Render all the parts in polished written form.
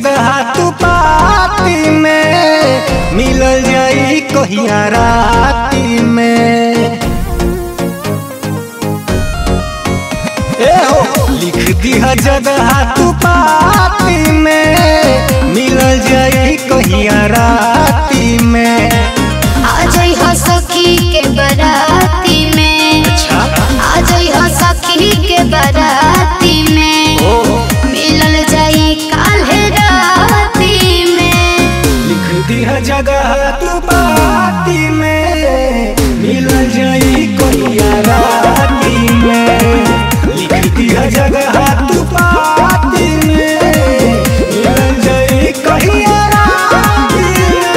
जगह तू पाती में मिलल जाई कहिया राती में। ए हो लिख दिया जगह तू पाती में मिलल जाई कहिया राती में। आ जाई हो सखी के बराती में। अच्छा आ जाई हो सखी के बराती में मिलल जाई काल्हे राती में। लिख दिया जगह तू पाती में मिलल जाई कहिया राती में। लिख दिया जगह तू पाती में मिलल जाई कहिया राती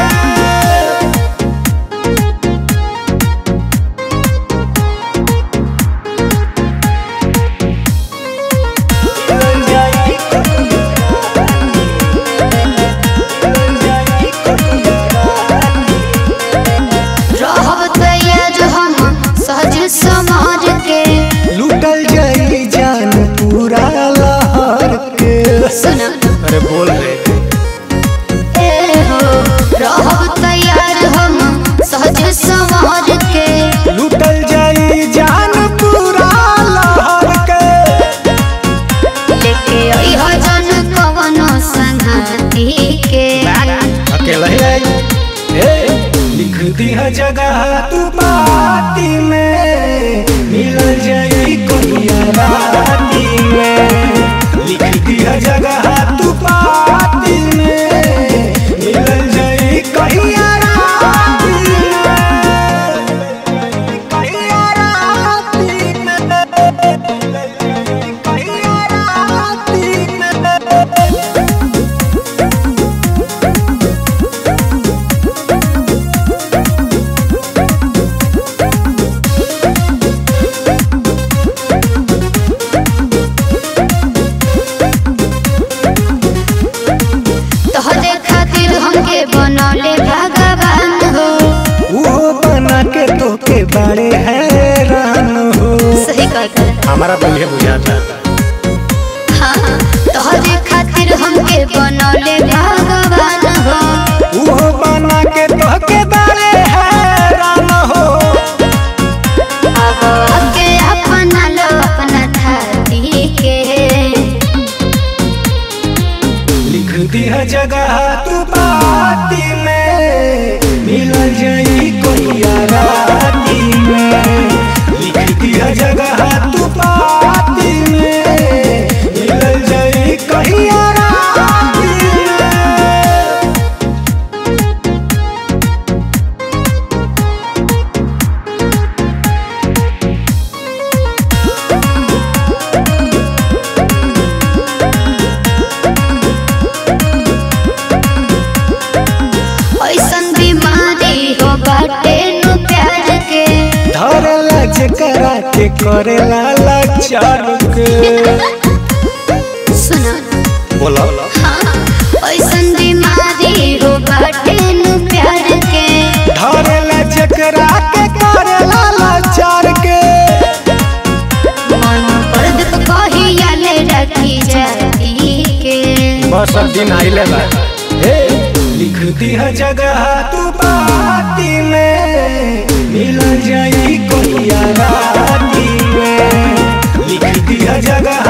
समाज के लूटल जाई जान पूरा लहर के। सुना अरे बोल रे ए हो रहब तैयार हम सहज समाज के। लूटल जाई जान पूरा लहर के। लेके आई हो जन कवनो संगती के। अकेला ही आई लिख दिया जगह तू पाती में मिलल जाई कहिया राती में। लिख दिया जगह तू पाती में मिलल जाई कहिया राती में। कहिया राती में कहिया राती में। तोहरे खातिर हमके बनौले भगवान हो। वो बना के तो के बड़े हैरान हो। सही कहता हमारा बढ़िया बुझाता। हाँ तोहरे खातिर हमके बनौले भगवान हो। वो बना के तो के बड़े हैरान हो। अब आके अपना लो अपना थाती के। लिख दिया जगह तू पाती में मिलल जाई कहिया राती में। लिख दिया जगह तू पाती में मिलल जाई कहिया राती में। ऐसन बीमारी हो बाटे नु प्यार के। धरला जकरा के करेला लाचार के। सुना बोलो हाँ ऐसन बीमारी हो बाटे नु प्यार के। धरला जकरा के करेला लाचार के। मन पर्द तो कहिया ले रखी जाती के। बस अब दिन आइले बा लिख दिया जगह तू पाती में मिलल जाई कहिया राती में। लिख दिया जगह